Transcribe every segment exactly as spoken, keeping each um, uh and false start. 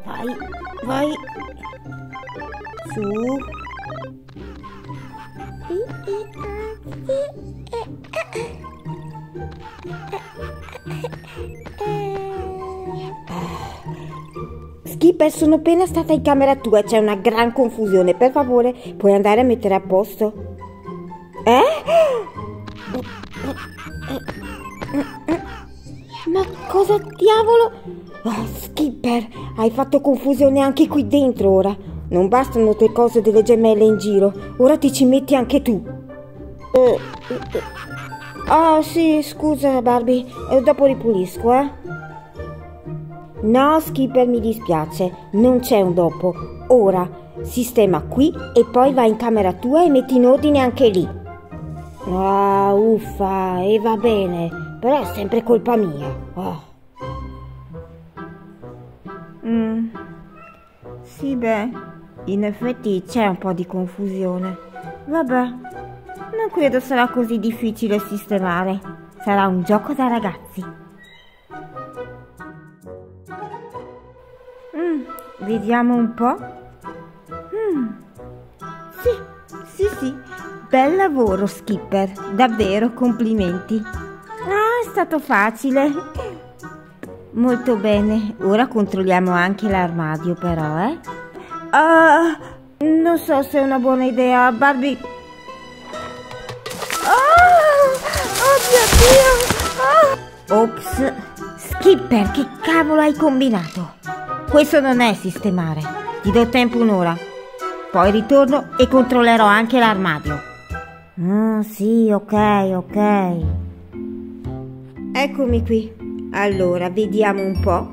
Vai, vai. Su. Skipper, sono appena stata in camera tua, c'è una gran confusione. Per favore, puoi andare a mettere a posto? Eh? Ma cosa diavolo? Oh, Skipper, hai fatto confusione anche qui dentro ora. Non bastano le cose delle gemelle in giro, ora ti ci metti anche tu. Eh, eh, ah sì, scusa Barbie, eh, dopo ripulisco, eh. No, Skipper, mi dispiace, non c'è un dopo. Ora sistema qui e poi vai in camera tua e metti in ordine anche lì. Ah, uffa, e va bene, però è sempre colpa mia. Oh. Mm. Sì, beh, in effetti c'è un po' di confusione. Vabbè, non credo sarà così difficile sistemare. Sarà un gioco da ragazzi. Mm, vediamo un po'. Mm. Sì, sì, sì. Bel lavoro, Skipper. Davvero, complimenti. Ah, è stato facile. Molto bene. Ora controlliamo anche l'armadio, però, eh? Ah, non so se è una buona idea, Barbie. Ah, oh mio Dio! Ah. Ops. Skipper, che cavolo hai combinato? Questo non è sistemare. Ti do tempo un'ora. Poi ritorno e controllerò anche l'armadio. Ah, sì, ok, ok. Eccomi qui. Allora, vediamo un po'.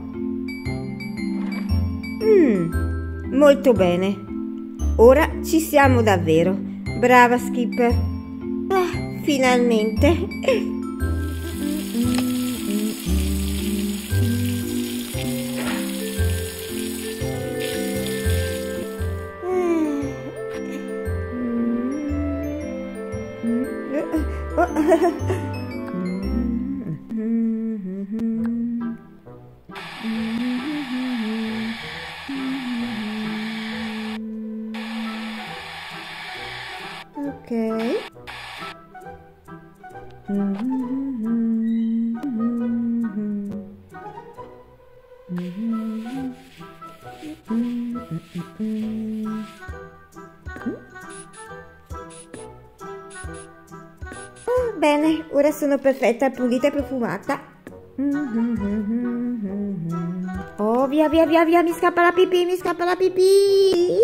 Mm, molto bene. Ora ci siamo davvero. Brava, Skipper. Ah, finalmente. Ok. Bene, ora sono perfetta, pulita e profumata. Oh, via, via, via, via, mi scappa la pipì, mi scappa la pipì.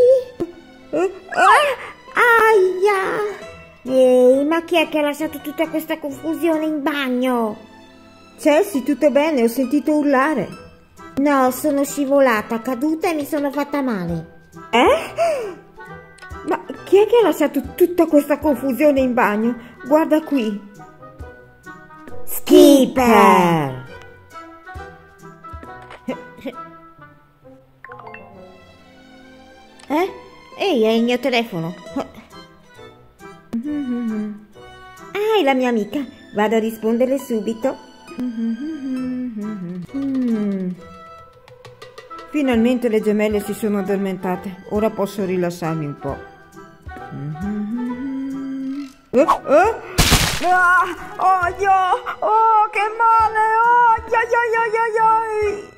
Aia! Ehi, ma chi è che ha lasciato tutta questa confusione in bagno? Chelsea, tutto bene? Ho sentito urlare. No, sono scivolata, caduta e mi sono fatta male. Eh? Ma chi è che ha lasciato tutta questa confusione in bagno? Guarda qui. Skipper! Eh? Ehi, è il mio telefono. Ah, è la mia amica. Vado a risponderle subito. Finalmente le gemelle si sono addormentate. Ora posso rilassarmi un po'. Oh, oh. Ah, oh, Dio! Oh, che male! Oh, ai, ai, ai, ai, ai.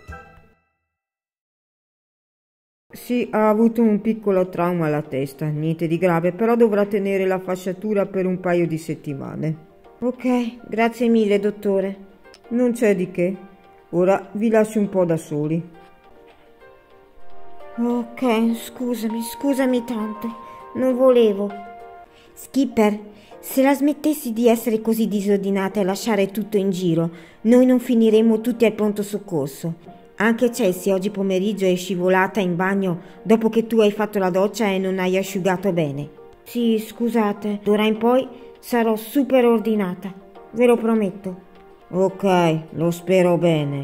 Sì, ha avuto un piccolo trauma alla testa, niente di grave, però dovrà tenere la fasciatura per un paio di settimane. Ok, grazie mille, dottore. Non c'è di che. Ora vi lascio un po' da soli. Ok, scusami, scusami tanto. Non volevo. Skipper, se la smettessi di essere così disordinata e lasciare tutto in giro, noi non finiremo tutti al pronto soccorso. Anche Chelsea oggi pomeriggio è scivolata in bagno dopo che tu hai fatto la doccia e non hai asciugato bene. Sì, scusate, d'ora in poi sarò super ordinata, ve lo prometto. Ok, lo spero bene.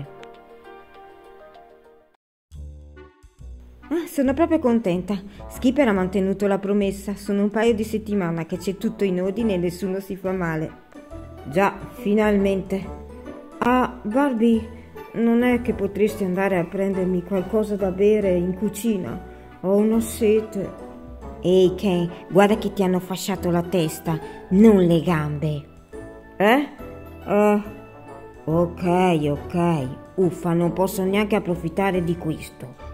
Ah, sono proprio contenta. Skipper ha mantenuto la promessa. Sono un paio di settimane che c'è tutto in ordine e nessuno si fa male. Già, finalmente. Ah, Barbie, non è che potresti andare a prendermi qualcosa da bere in cucina? Ho una sete. Ehi, Ken, guarda che ti hanno fasciato la testa, non le gambe. Eh? Eh. Ok, ok. Uffa, non posso neanche approfittare di questo.